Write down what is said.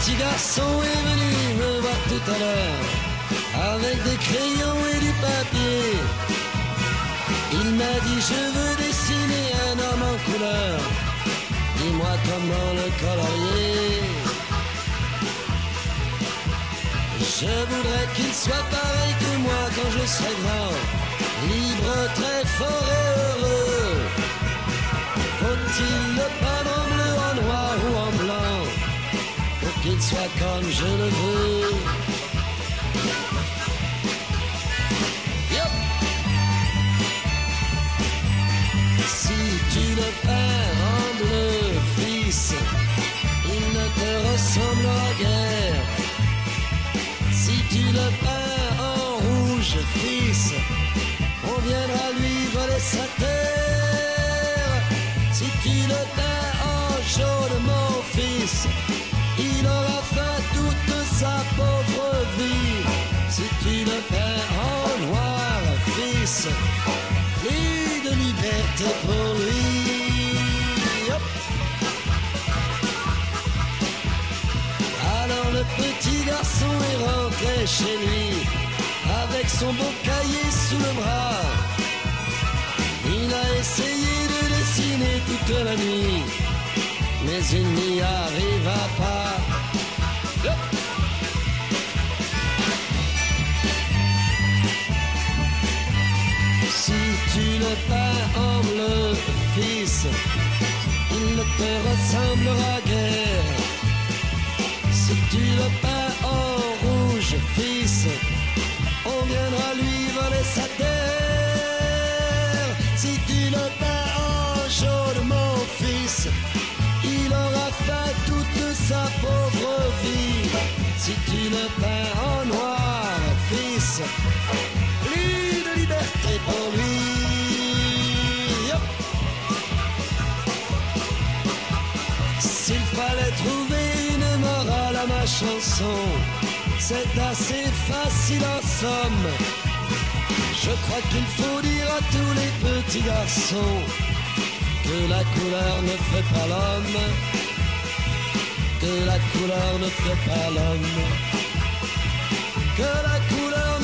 petit garçon est venu me voir tout à l'heure avec des crayons et du papier. Il m'a dit je veux dessiner un homme en couleur, dis-moi comment le colorier. Je voudrais qu'il soit pareil que moi quand je serai grand, libre, très fort et heureux. Faut-il le peindre en bleu, en noir ou en blanc, pour qu'il soit comme je le veux? Yep. Si tu le peins en bleu, fils, il ne te ressemblera guère. Si tu le peins en rouge, fils, on viendra lui voler sa terre. Si tu le peins en jaune, mon fils, il aura faim toute sa pauvre vie. Si tu le peins en noir, fils, plus de liberté pour lui. Hop. Alors le petit garçon est rentré chez lui avec son beau cahier sous le bras. Il a essayé de dessiner toute la nuit, mais il n'y arriva pas. Hop. Si tu le peins en bleu, fils, il ne te ressemblera guère. Si tu le peins en rouge, fils, on viendra lui voler sa terre. Si tu le peins en jaune, mon fils, il aura faim toute sa pauvre vie. Si tu le peins en noir, fils, plus de liberté pour lui. Hop. S'il fallait trouver une morale à ma chanson, c'est assez facile en somme. Je crois qu'il faut dire à tous les petits garçons que la couleur ne fait pas l'homme, que la couleur ne fait pas l'homme, que la couleur